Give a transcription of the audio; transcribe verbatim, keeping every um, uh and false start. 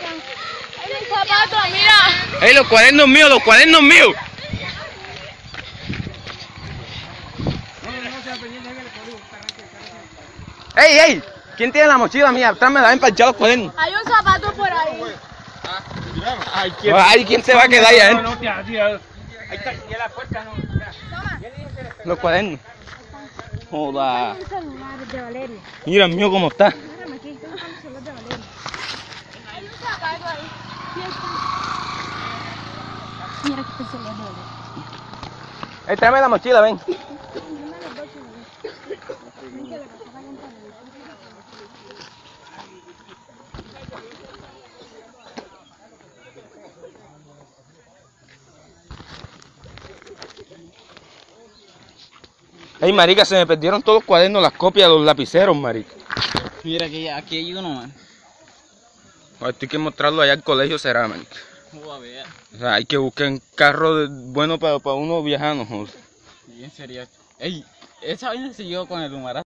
¡Ay, mis zapatos, mira! ¡Ey, los cuadernos míos, los cuadernos míos! ¡Ey, ey! ¿Quién tiene la mochila mía? Tráeme la ven para echar los cuadernos. Hay un zapato por ahí. Ay, ¿quién, Ay, ¿quién se va a quedar ahí adentro? Ahí está, y a la puerta no. Los cuadernos. Joda. El celular de Valeria. Mira el mío cómo está. Mírame aquí, tengo el celular de Valeria. Hay un zapato ahí. Mira aquí está el celular de Valeria. Ey, tráeme la mochila, ven. Ey, marica, se me perdieron todos los cuadernos, las copias, los lapiceros, marica. Mira, aquí, aquí hay uno, man. Esto hay que mostrarlo allá al colegio, será, marica. Oh, a ver. O sea, hay que buscar un carro de- bueno para, para uno viajando, joder. Bien serio. Ey, esa vaina siguió con el humarazo.